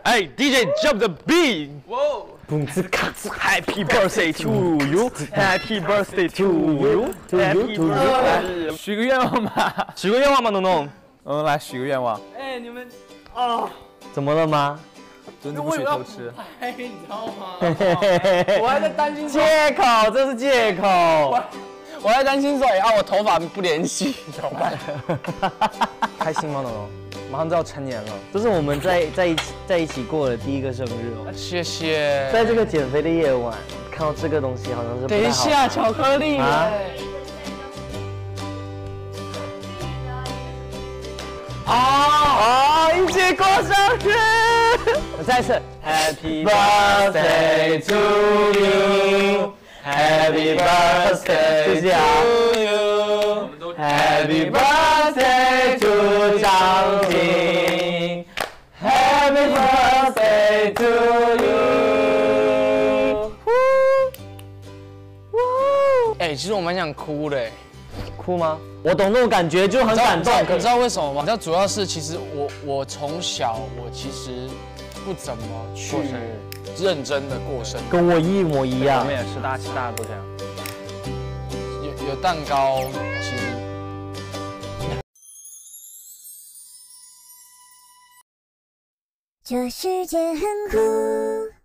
Hey DJ jump the beat. Whoa. Happy birthday to you. Happy birthday to you. Happy birthday. 许个愿望吧。 许个愿望吧，农农。 来许个愿望。 哎，你们啊， 怎么了吗？ 真的不许偷吃。 拍，你知道吗？我还在担心借口，这是借口。 我还担心说，哎，我头发不连续，怎么办？ 开心吗，农农？马上就要成年了，这是我们在一起过的第一个生日哦。 谢谢。 在这个减肥的夜晚，看到这个东西好像是不太好。 等一下，巧克力啊！ 一起过生日！我再一次 ，Happy birthday to you，Happy birthday to you，Happy birthday to 张婷，Happy birthday to you。 哎，其实我蛮想哭的。 哭吗？我懂那种感觉，就很感动。 你知道为什么吗？你知道主要是其实我从小我其实不怎么去认真的过生日， 跟我一模一样。 我们也是，大家都这样。 有蛋糕，其实。 这世界很酷。